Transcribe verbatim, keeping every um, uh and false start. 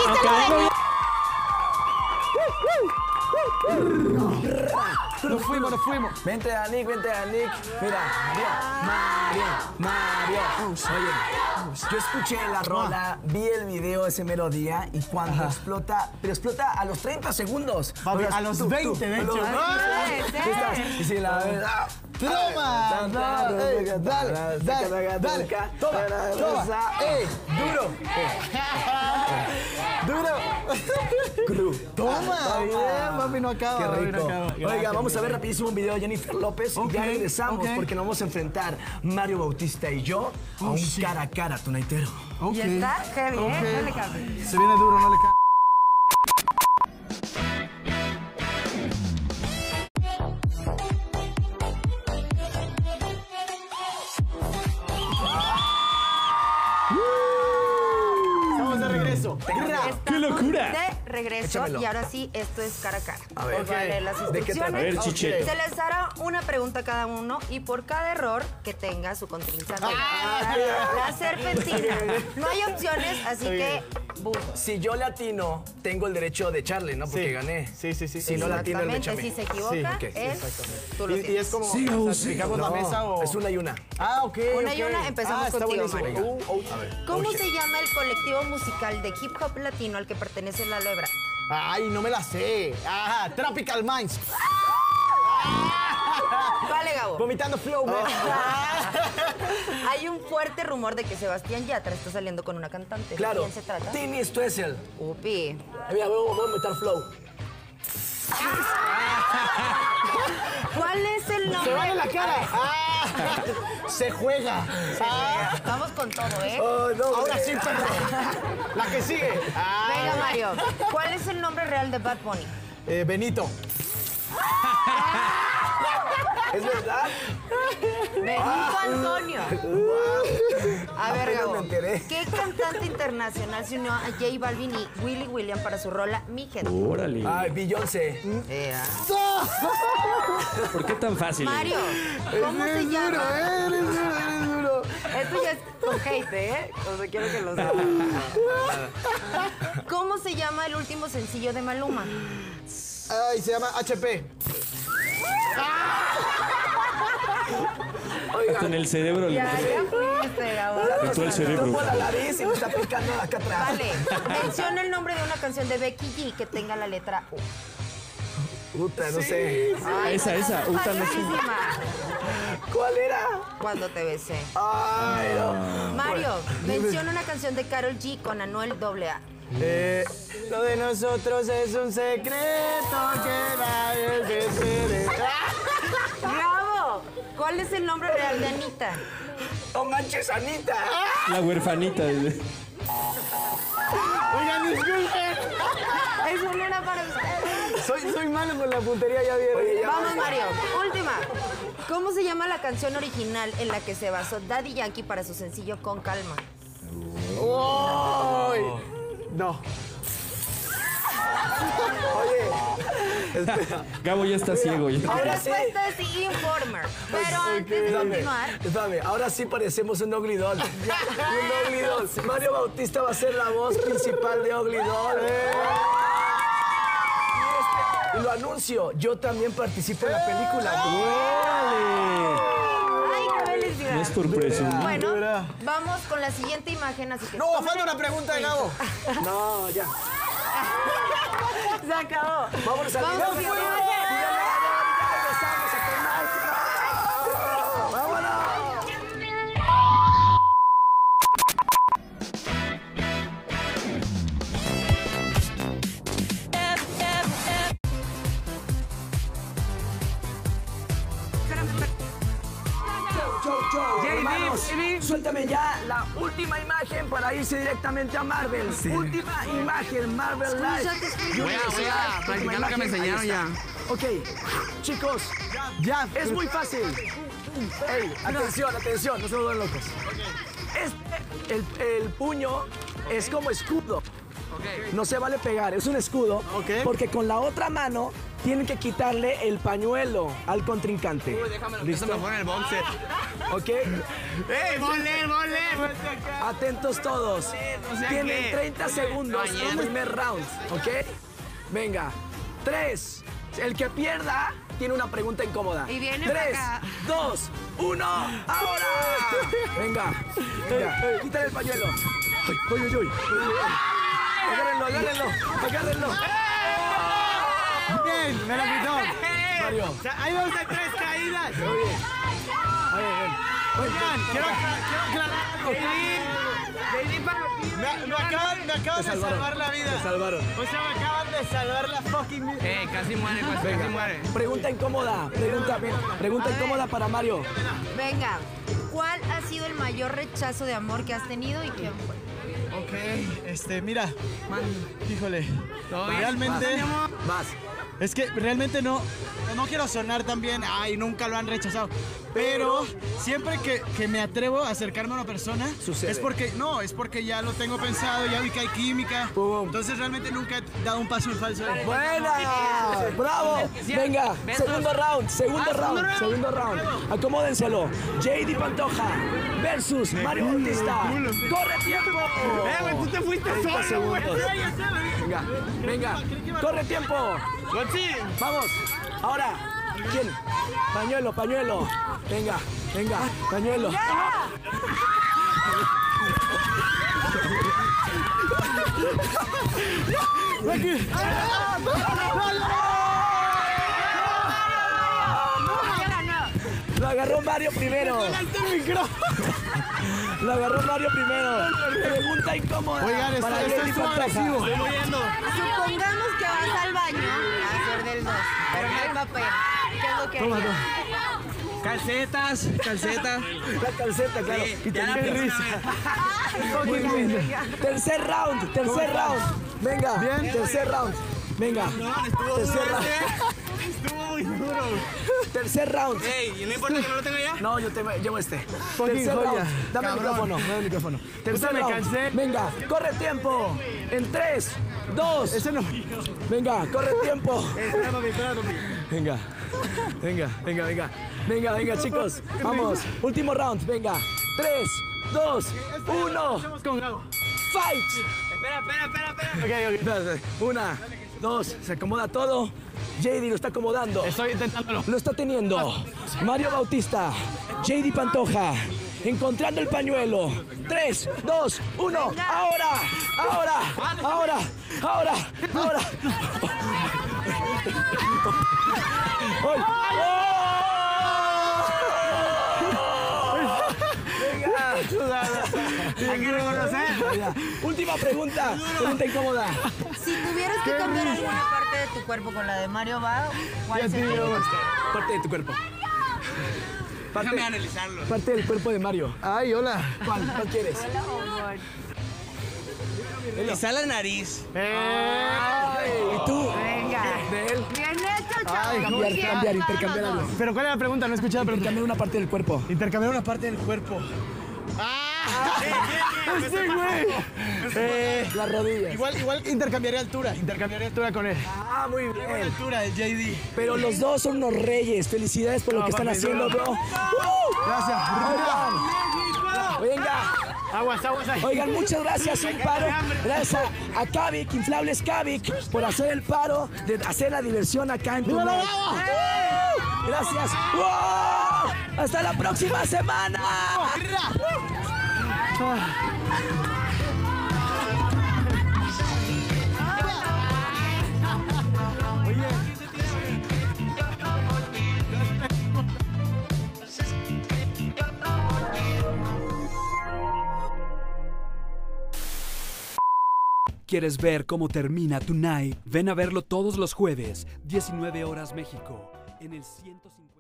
Nos fuimos, nos fuimos. Vente a Nick, vente a Nick. Mira, Mario, Mario, Mario. Oye, yo escuché la rola, vi el video ese mero día y cuando Ajá. explota, pero explota a los treinta segundos. Papi, a los veinte, de hecho. Y si la verdad. ¡Toma! Dale, dale, dale, dale. Toma, toma. ¡Ey! ¡Duro! ¡Duro! ¡Toma! Está bien, papi, no acaba. ¡Qué rico! No acaba. Oiga, Gracias, vamos a ver rapidísimo un video de Jennifer López okay, y ya regresamos okay. porque nos vamos a enfrentar Mario Bautista y yo a un oh, cara a cara tunaitero. Okay. ¿Ya está? ¡Qué bien! Okay. No le cabe. Se viene duro, no le cabe. ¡Qué locura! De regreso Échamelo. Y ahora sí, esto es cara a cara. A ver, okay. Vale, las instrucciones. A ver, Chiche. Se les hará una pregunta a cada uno y por cada error que tenga su contrincante. Ah, la serpentina. No hay opciones, así okay. que... Boom. Si yo le atino, tengo el derecho de echarle, ¿no? Porque sí. gané. Sí, sí, sí. Si no le atino, él me echa. Si se equivoca, sí, okay. es... Tú lo y, y es como... Sí, o sea, sí. ¿fijamos no, la mesa o...? Es una y una. Ah, ok, Una okay. y una, empezamos ah, contigo, Mario. Uh, oh, a ver. ¿Cómo oh, se llama el colectivo musical de hip hop latino al que pertenece La Lebra? Ay, no me la sé. Ajá, Tropical Minds. Vale, Gabo. Vomitando flow, man. Hay un fuerte rumor de que Sebastián Yatra está saliendo con una cantante. Claro. ¿De quién se trata? Tini Stoessel. Upi. Mira, voy a meter flow. ¿Cuál es el nombre? Se va en la cara. Ah, se juega. Se ah. Vamos con todo, ¿eh? Oh, no, ahora sí, perro. La que sigue. Ah. Venga, Mario. ¿Cuál es el nombre real de Bad Bunny? Eh, Benito. ¿Es verdad? Benito Antonio. A ver, Gabo, ¿qué cantante internacional se unió a J Balvin y Willy William para su rola Mi Gente? Órale. Ay, Beyoncé. Yeah. ¿Por qué tan fácil? Mario, ¿cómo se eres llama? Duro, eres duro, eres duro. Esto ya es con hate, ¿eh? O sea, quiero que lo sepas. ¿Cómo se llama el último sencillo de Maluma? Ay, se llama H P. Oiga, en el cerebro. Ya, ya fuiste, ahora. Todo el cerebro. Topo la nariz y me está picando acá atrás. Vale, menciona el nombre de una canción de Becky G que tenga la letra U. Puta, no sí. sé. Ay, esa, esa. Uta, no sé. ¿Cuál era? Cuando te besé. Ay, no. Mario, menciona una canción de Karol G con Anuel A A. Eh, lo de nosotros es un secreto que nadie se entere. ¡Bravo! ¿Cuál es el nombre real de Anita? ¡No manches, Anita! La huerfanita. Oigan, disculpen. Eso no era para ustedes. Soy, soy malo con la puntería, ya vieron. Oye, ya Vamos, Mario. Última. ¿Cómo se llama la canción original en la que se basó Daddy Yankee para su sencillo Con Calma? Oh. No. Oye, espera. Gabo ya está ciego. Ya. La respuesta es Informer. Pero antes de continuar... Espérame, ahora sí parecemos un Ugly Doll. Un Ugly Doll. Mario Bautista va a ser la voz principal de Ugly Doll. Eh. Y lo anuncio, yo también participo en la película. ¡Ay, qué felicidad! No es por presumir. Bueno, vamos con la siguiente imagen, así que... No, falta una pregunta de Gabo. No, ya. Se acabó. Vámonos a Vamos video. con la Vámonos a tomar. ¡Vámonos! Hermanos, suéltame ya la última imagen para irse directamente a Marvel. Sí. Última imagen, Marvel Live. Voy a, voy a practicar lo que me enseñaron ya. Ok, chicos, ya, es muy fácil. Ey, atención, atención, no se vuelvan locos. Este, el, el puño es como escudo. No se vale pegar, es un escudo. Okay. Porque con la otra mano tienen que quitarle el pañuelo al contrincante. Uy, déjame lo ¿Listo? me pone el boxer. ¿Ok? ¡Ey, volé, volé! Atentos todos. no sé Tienen qué. treinta segundos Mañana. el primer round. ¿Ok? Venga. Tres. El que pierda tiene una pregunta incómoda. Y viene Tres, para acá. dos, uno, ahora. Venga, venga, quítale el pañuelo. Ay, ay, ay, ay. Agárrenlo, agárrenlo, agárrenlo. Bien, me la quitó. Mario. O sea, ahí vamos a tres caídas. Muy bien. Ahí, bien. Oigan, quiero, quiero aclarar algo. Me, me acaban, me acaban Te de salvaron. salvar la vida. Te salvaron. O sea, me acaban de salvar la fucking vida. Eh, casi muere, pues, casi Venga. muere. Pregunta incómoda. Pregunta, pregunta incómoda para Mario. Venga, ¿cuál ha sido el mayor rechazo de amor que has tenido y quién fue? Ok, este, mira. Híjole. ¿Todo bien? Realmente. Vas. Es que realmente no, no quiero sonar tan bien, ay, nunca lo han rechazado. Pero siempre que, que me atrevo a acercarme a una persona, Sucede. es porque, no, es porque ya lo tengo pensado, ya vi que hay química. Pum. Entonces realmente nunca he dado un paso en falso. ¡Buena! ¡Bravo! Venga, segundo round, segundo round, segundo round. Acomódenselo. J D Pantoja versus Mario Bautista. ¡Corre tiempo! Eh, güey, tú te fuiste treinta solo, güey. segundos. Venga, venga. ¡Corre tiempo! Gochi. Vamos. Ahora, ¿quién? Pañuelo, pañuelo. Venga, venga, pañuelo. Aquí. Lo agarró Mario primero. Lo agarró Mario primero. Pregunta incómoda. Oigan, esto, para esto Jenny estuvo Pantoja. agresivo. Estoy muriendo. Supongamos que vas al baño a hacer del dos, pero no hay papel. ¿Qué es lo que Toma, harías? Calcetas, calcetas. La calceta, claro. Sí, Y te ya la dio próxima risa. Muy bien. Tercer round, tercer round. Venga, Bien. tercer round. Venga. Estuvo Tercer duro round. ese. Estuvo muy duro. Tercer round. Ey, ¿y no importa que no lo tenga ya? No, yo te llevo este. Fucking Tercer joya. round. Dame el Cabrón. micrófono, dame el micrófono. Tercer me round. cansé. Venga, corre tiempo. En tres, dos. Ese no. Venga, corre tiempo. Espérame, espérame. Venga, venga, venga, venga. Venga, venga, chicos. Vamos. Último round. Venga. Tres, dos, uno. Con Gabo. Fight. Espera, espera, espera, espera. Ok, ok. Espérate. Una, dos, se acomoda todo. J D lo está acomodando. Estoy intentándolo. Lo está teniendo. Mario Bautista, J D Pantoja, encontrando el pañuelo. Tres, dos, uno. Ahora, ahora, ahora, ahora, ahora. ¡Ay! Hay que reconocer. Venga. Última pregunta. Pregunta incómoda. Si tuvieras que cambiar alguna parte de tu cuerpo con la de Mario Bao, ¿cuál sería? Parte de tu cuerpo. Déjame Parte, analizarlo. parte del cuerpo de Mario. Ay, hola. ¿Cuál? ¿Cuál quieres? Quizá la nariz. Ay, ¿y tú? Venga. ¿De él? Bien hecho, chavos. Cambiar, Muy bien, cambiar, todos intercambiar los algo. dos. Pero ¿cuál es la pregunta? No he escuchado la pregunta. Intercambiar una parte del cuerpo. Intercambiar una parte del cuerpo. ¡Ah! ¡Sí, güey! Eh, Las rodillas. igual, igual intercambiaría altura. Intercambiaría altura con él. Ah, muy Buena bien. altura, el J D. Pero los dos son unos reyes. Felicidades por lo No, que están papi, haciendo, no. bro. ¡Uh! Gracias. Oigan, venga. Aguas, aguas ahí. Oigan, muchas gracias, un paro. Gracias a, a Kavik, Inflables Kavik, por hacer el paro de hacer la diversión acá en tu ¡Viva la mes. Baba! ¡Uh! Gracias. ¡Wow! Hasta la próxima semana. ¿Quieres ver cómo termina Tonight? Ven a verlo todos los jueves, diecinueve horas México, en el ciento cincuenta.